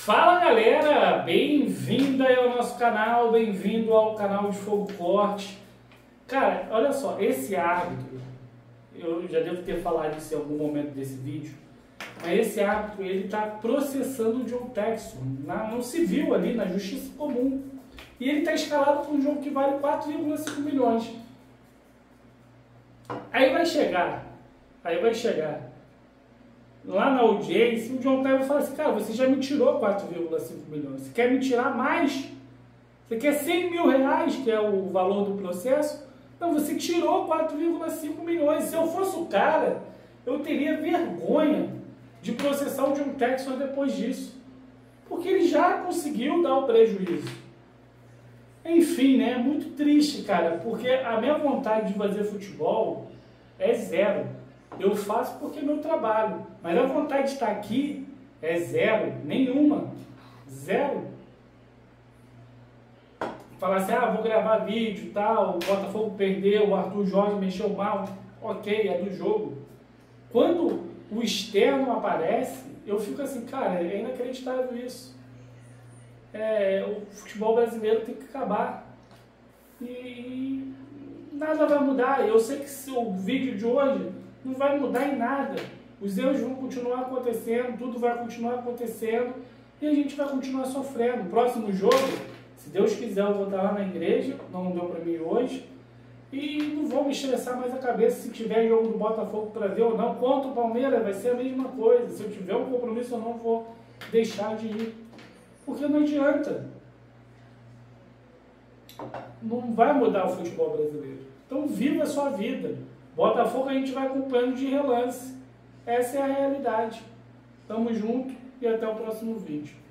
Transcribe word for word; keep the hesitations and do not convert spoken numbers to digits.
Fala galera, bem-vinda ao nosso canal, bem-vindo ao canal de Fogo Forte. Cara, olha só, esse árbitro, eu já devo ter falado isso em algum momento desse vídeo, mas esse árbitro, ele está processando o John Textor na, no civil ali, na justiça comum. E ele está escalado para um jogo que vale quatro vírgula cinco milhões. Aí vai chegar, aí vai chegar. Lá na audiência, o John Textor fala assim, cara, você já me tirou quatro vírgula cinco milhões, você quer me tirar mais? Você quer cem mil reais, que é o valor do processo? Não, você tirou quatro vírgula cinco milhões. Se eu fosse o cara, eu teria vergonha de processar o John Textor depois disso. Porque ele já conseguiu dar o prejuízo. Enfim, né? É muito triste, cara, porque a minha vontade de fazer futebol é zero. Eu faço porque é meu trabalho. Mas a vontade de estar aqui é zero, nenhuma. Zero. Falar assim, ah, vou gravar vídeo e tal, o Botafogo perdeu, o Arthur Jorge mexeu mal. Ok, é do jogo. Quando o externo aparece, eu fico assim, cara, é inacreditável isso. É, o futebol brasileiro tem que acabar. E nada vai mudar. Eu sei que o vídeo de hoje não vai mudar em nada. Os erros vão continuar acontecendo, tudo vai continuar acontecendo e a gente vai continuar sofrendo. O próximo jogo, se Deus quiser, eu vou estar lá na igreja, não deu para mim hoje, e não vou me estressar mais a cabeça se tiver jogo do Botafogo para ver ou não. Contra o Palmeiras vai ser a mesma coisa. Se eu tiver um compromisso, eu não vou deixar de ir. Porque não adianta. Não vai mudar o futebol brasileiro. Então viva a sua vida. Botafogo a gente vai acompanhando de relance. Essa é a realidade. Tamo junto e até o próximo vídeo.